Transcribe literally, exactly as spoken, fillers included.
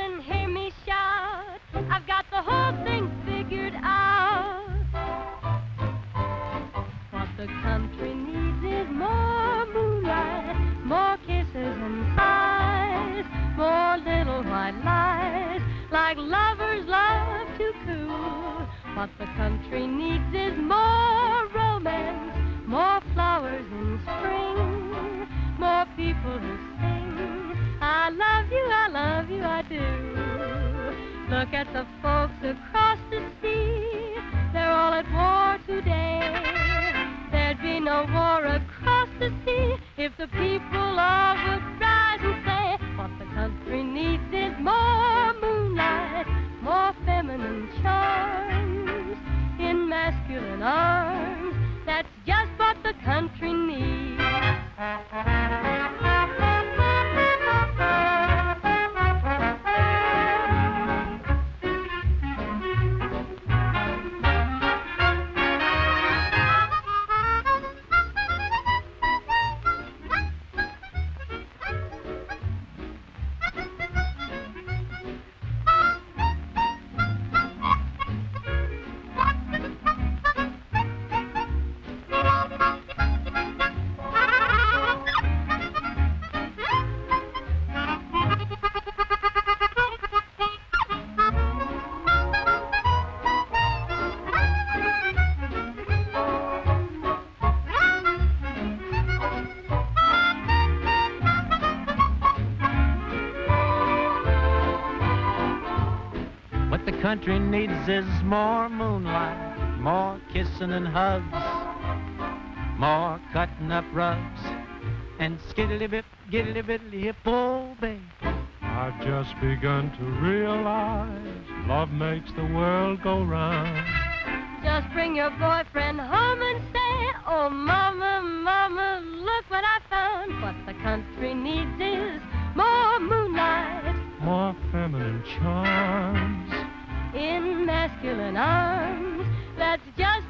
and hear me shout. I've got the whole thing figured out. What the country needs is more moonlight, more kisses and sighs, more little white lies, like lovers love to coo. What the country needs is more romance, more flowers in spring, more people who sing, I love you, I love you, I do. Look at the folks across the sea, they're all at war today. There'd be no war across the sea if the people all would rise and say, what the country needs is more moonlight, more feminine charms in masculine arms. That's just what the country needs. What the country needs is more moonlight, more kissing and hugs, more cutting up rugs, and skiddly-bit, giddly-biddly hip, oh, babe. I've just begun to realize love makes the world go round. Just bring your boyfriend home and say, oh, mama, mama, look what I found. What the country needs is more moonlight, more feminine charms in masculine arms. That's just